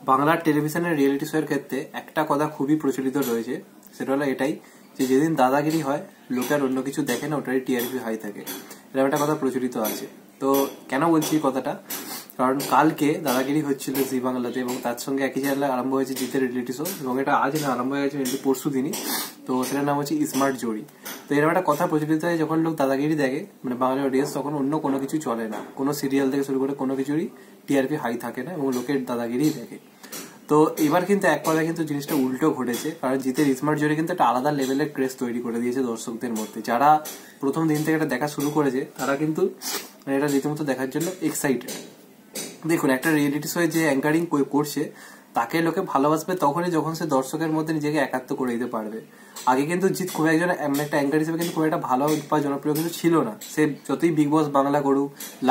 বাংলার টেলিভিশনের reality show এর ক্ষেত্রে একটা কথা খুবই প্রচলিত রয়েছে, সেটা হলো এটাই যে যেদিন দাদাগিরি হয় লোকের অন্য কিছু দেখে না, ওটারই টিআরপি হাই থাকে। এরকম একটা কথা প্রচলিত আছে। তো কেন বলছি এই কথাটা, কারণ কালকে দাদাগিরি হচ্ছিল জি বাংলাতে এবং তার সঙ্গে একই চ্যানেলে আরম্ভ হয়েছে জিতের রিয়েলিটি শো, এবং এটা আজ না আরম্ভ হয়ে গেছে পরশু দিনই। তো সেটার নাম হচ্ছে স্মার্ট জুরি। তো এরকম একটা কথা প্রচলিত হয়, যখন লোক দাদাগিরি দেখে মানে বাংলা অডিয়েন্স, তখন অন্য কোনো কিছু চলে না, কোনো সিরিয়াল থেকে শুরু করে কোনো কিছুরই টিআরপি হাই থাকে না এবং লোকের দাদাগিরি দেখে। তো এবার কিন্তু এক কথায় কিন্তু জিনিসটা উল্টো ঘটেছে, কারণ জিতের স্মার্ট জুরি কিন্তু একটা আলাদা লেভেলের ক্রেজ তৈরি করে দিয়েছে দর্শকদের মধ্যে। যারা প্রথম দিন থেকে এটা দেখা শুরু করেছে তারা কিন্তু এটা রীতিমতো দেখার জন্য এক্সাইটেড। দেখুন, একটা রিয়েলিটি শো যে অ্যাঙ্কারিং করছে তাকে লোকে ভালোবাসবে তখনই যখন সে দর্শকের মধ্যে নিজেকে একাত্ম করে দিতে পারবে। আগে কিন্তু জিৎ খুব একজন একটা অ্যাঙ্কার হিসেবে কিন্তু খুব একটা ভালো বা জনপ্রিয় কিন্তু ছিল না। সে যতই বিগ বস বাংলা করুক,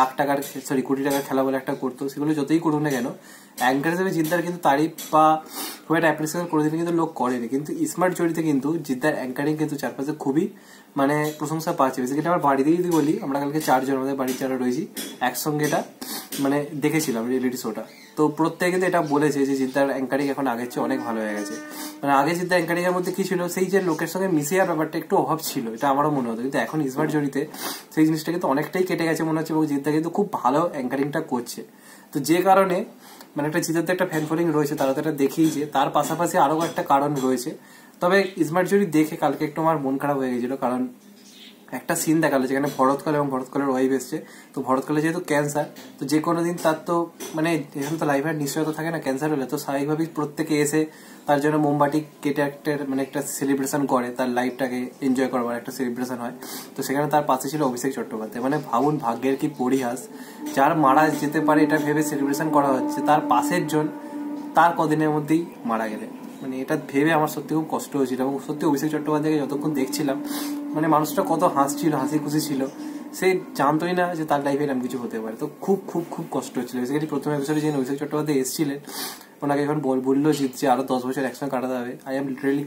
কোটি টাকার খেলা বলে একটা করতো, সেগুলো যতই করুক না কেন, অ্যাঙ্কার হিসেবে জিদ্দার কিন্তু তারিফ বা খুব একটা অ্যাপ্রিসিয়েশন করে দিলে কিন্তু লোক করেনি। কিন্তু স্মার্ট জড়িতে কিন্তু জিদ্দার অ্যাঙ্কারিং কিন্তু চারপাশে খুবই মানে প্রশংসা পাচ্ছে। বেসিক্যালি আমার বাড়িতেই যদি বলি, আমরা কালকে 4 জন আমাদের বাড়ির যারা রয়েছি একসঙ্গে এটা মানে দেখেছিলাম রিয়েলিটি শোটা। তো প্রত্যেকে কিন্তু এটা বলেছে যে জিদ্দার অ্যাঙ্কারিং এখন আগের চেয়ে অনেক ভালো হয়ে গেছে। মানে আগে জিদ্দার অ্যাঙ্কারিং এর মধ্যে কি ছিল, সেই যে লোকের সঙ্গে মিশে যাওয়ার ব্যাপারটা একটু অভাব ছিল, এটা আমারও মনে হতো। কিন্তু এখন স্মার্ট জড়িতে সেই জিনিসটা কিন্তু অনেকটাই কেটে গেছে মনে হচ্ছে, এবং জিদ্দা কিন্তু খুব ভালো অ্যাঙ্কারিংটা করছে। তো যে কারণে মানে একটা জিদ্দার একটা ফ্যান ফলোইং রয়েছে, তারা তো এটা দেখেইছে। তার পাশাপাশি আরো একটা কারণ রয়েছে। তবে স্মার্ট জড়ি দেখে কালকে একটু আমার মন খারাপ হয়ে গেছিল, কারণ একটা সিন দেখালো যেখানে ভরতকাল এবং ভরতকালের ওয়াইফ এসছে। তো ভরতকালে যেহেতু ক্যান্সার, তো যে কোনো দিন তার তো মানে এখানে তো লাইফের নিশ্চয়তা থাকে না ক্যান্সার হলে, তো স্বাভাবিকভাবেই প্রত্যেকে এসে তার জন্য মোমবাতি কেটে একটা সেলিব্রেশন করে, তার লাইফটাকে এনজয় করবার একটা সেলিব্রেশন হয়। তো সেখানে তার পাশে ছিল অভিষেক চট্টোপাধ্যায়। মানে ভাবুন ভাগ্যের কি পরিহাস, যার মারা যেতে পারে এটা ভেবে সেলিব্রেশন করা হচ্ছে, তার পাশের জন তার কদিনের মধ্যেই মারা গেলে। মানে এটা ভেবে আমার সত্যি খুব কষ্ট হয়েছিল, এবং সত্যি অভিষেক চট্টোপাধ্যায়কে যতক্ষণ দেখছিলাম মানে মানুষটা কত হাসছিল, হাসি খুশি ছিল, সে জানতোই না যে তার লাইফে এরকম কিছু হতে পারে। তো খুব খুব খুব কষ্ট হচ্ছিল। বেসিক্যালি প্রথম এপিসোডে যে অভিষেক চট্টোপাধ্যায় এসেছিলেন, ওনাকে যখন বললো জিতছে আরো 10 বছর একসঙ্গে কাটাতে হবে, আই এম লিটারেলি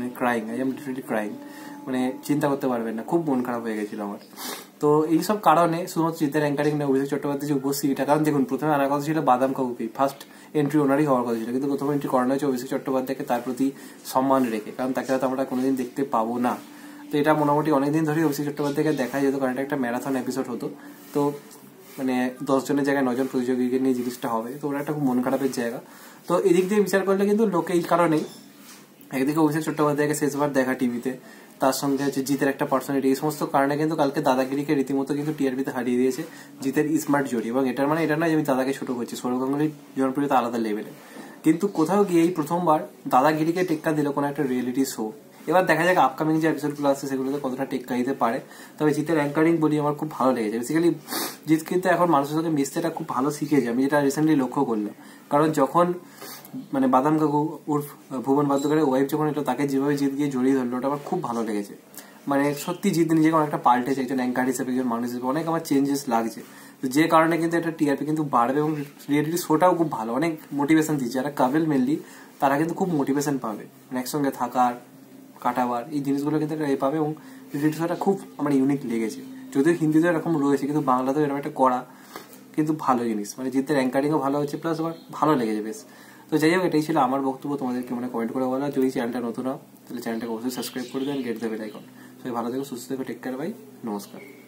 ক্রাইং, মানে চিন্তা করতে পারবেন না, খুব মন খারাপ হয়ে গেছিল আমার। তো এইসব কারণে শুধুমাত্র জিতের অ্যাঙ্কারিং না, অভিষেক চট্টোপাধ্যায় যে উপস্থিতিটা, কারণ দেখুন প্রথমে আনার কথা ছিল বাদাম কাকুকেই, ফার্স্ট এন্ট্রি ওনারই হওয়ার কথা ছিল, কিন্তু প্রথম এন্ট্রি করানো হয়েছে অভিষেক চট্টোপাধ্যায়কে, তার প্রতি সম্মান রেখে, কারণ তাকে হয়তো আমরা কোনোদিন দেখতে পাবো না। তো এটা মোটামুটি অনেকদিন ধরেই অভিষেক চট্টোপাধ্যায়কে দেখা যেত, কারণ এটা একটা ম্যারাথন এপিসোড হতো। তো মানে 10 জনের জায়গায় 9 জন প্রতিযোগীকে নিয়ে জিনিসটা হবে, তো ওরা একটা খুব মন খারাপের জায়গা। তো এদিক দিয়ে বিচার করলে কিন্তু লোকে এই কারণেই একদিকে অভিষেক চট্টোপাধ্যায়কে শেষবার দেখা টিভিতে, তার সঙ্গে হচ্ছে জিতের একটা পার্সোনালিটি, এই সমস্ত কারণে কিন্তু কালকে দাদাগিরিকে রীতিমতো কিন্তু টিআরপিতে হারিয়ে দিয়েছে জিতের স্মার্ট জুরি। এবং এটার মানে এটা নয় যে আমি দাদাকে ছোট করছি, সৌরভ গাঙ্গুলির জনপ্রিয়তা আলাদা লেভেলে, কিন্তু কোথাও গিয়ে এই প্রথমবার দাদাগিরিকে টেক্কা দিল কোনো একটা রিয়েলিটি শো। এবার দেখা যাক আপকামিং যে এপিসোডগুলো আসছে সেগুলোতে কতটা টেক্কা দিতে পারে। তবে জিতের অ্যাঙ্কারিং বলি আমার খুব ভালো লেগেছে। বেসিক্যালি জিত কিন্তু এখন মানুষের সাথে মিশতে এটা খুব ভালো শিখেছে, আমি যেটা রিসেন্টলি লক্ষ্য করলাম। কারণ যখন মানে বাদাম কাকু উর্ফ ভুবন বাদ্যকরের ওয়াইফ যখন এটা তাকে যেভাবে জিত গিয়ে জড়িয়ে ধরলো, ওটা আমার খুব ভালো লেগেছে। মানে সত্যি জিত নিজেকে অনেকটা পাল্টেছে, একজন অ্যাঙ্কার হিসেবে, একজন মানুষ হিসেবে অনেক আমার চেঞ্জেস লাগছে। তো যে কারণে কিন্তু এটা টিআরপি কিন্তু বাড়বে, এবং রিয়েলিটি শোটাও খুব ভালো, অনেক মোটিভেশন দিচ্ছে। যারা কাবেল মেনলি তারা কিন্তু খুব মোটিভেশন পাবে, মানে একসঙ্গে থাকার কাটাবার এই জিনিসগুলো কিন্তু এটা পাবে। এবং রিয়েলিটি শোটা খুব আমার ইউনিক লেগেছে, যদিও হিন্দিতে এরকম রয়েছে কিন্তু বাংলাতেও এরকম একটা করা কিন্তু ভালো জিনিস। মানে জিতের অ্যাঙ্কারিংও ভালো হচ্ছে, প্লাস আমার ভালো লেগেছে বেশ। তো যাই হোক, এটাই ছিল আমার বক্তব্য। তোমাদেরকে মনে কমেন্ট করে বলা, যদি চ্যানেলটা নতুন হয় তাহলে চ্যানেলটাকে অবশ্যই সাবস্ক্রাইব করে দেন, গেট দ্য বেল আইকন। সবাই ভালো থেকো, সুস্থ থেকো, টেক কেয়ার, বাই, নমস্কার।